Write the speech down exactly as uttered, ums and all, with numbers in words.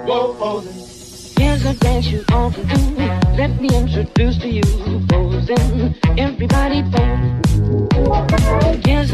Here's a dance you ought to do. Let me introduce to you, posing. Everybody pose. Here's